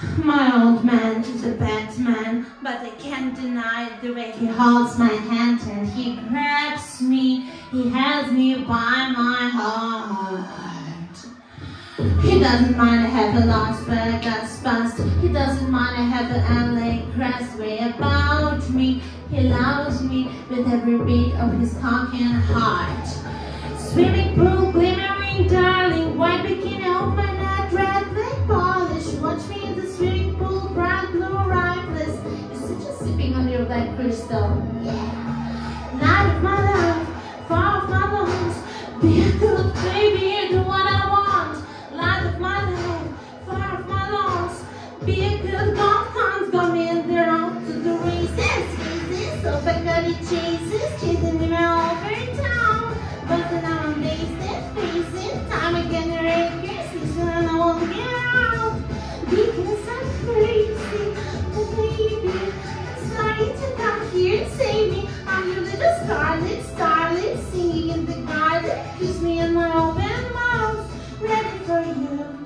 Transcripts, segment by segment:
My old man is a bad man, but I can't deny the way he holds my hand and he grabs me. He has me by my heart. He doesn't mind I have a lost, but I got spust. He doesn't mind I have an LA crest way about me. He loves me with every beat of his cock and heart. Swimming pool, glimmering, darling, white bikini, open at red lake polish. Watch me in the swimming pool, bright blue rifles. You're just sipping on your black crystal. Yeah. Night of my life, far of my lungs. Be a good baby, do what I want. Light of my life, far of my lungs. Be a good God, got me in there on to the races. So Bacardi chases, chasing me all over town. But now I'm facing time again, you're a and I won't get out. Because I'm crazy, but baby, I'm starting to come here and save me. I'm your little scarlet starlet, singing in the garden. Kiss me in my open mouth, ready for you.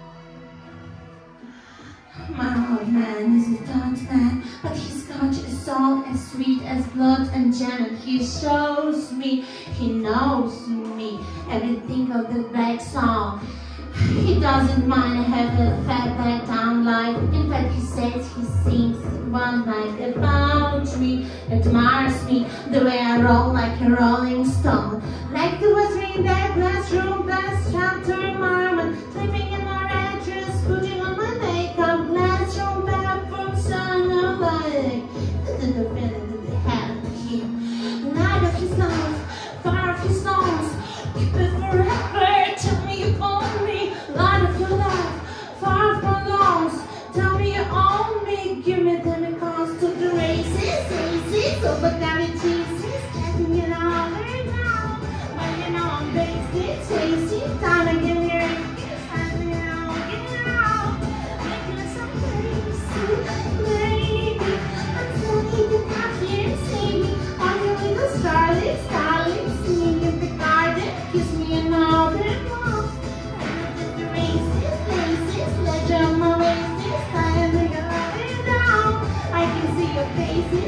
My old man is a taunt man, but he's got a soul as sweet as blood and jam, and he shows me, he knows me, everything of the black song. He doesn't mind I have a fat back down life. In fact, he says he sings one night about me, admires me, the way I roll like a rolling stone. Like the water in that glass room, best chapter marmot, sleeping in my red dress, putting on my makeup, glass room bathroom, sun of light. This is the feeling that they have here. Night of his life, far of his songs, keep it forever, tell me you own me. Light of your life, far of my lungs, tell me you own me. Give me them because to the races, so but now it chases, getting it all right now. When you know I'm based, tasty, time to give me a kiss, and you know, get out. Making us so crazy, baby, until you can come here and see me. On your little starlet, singing in the garden, kiss me in my open mouth. I can see your faces.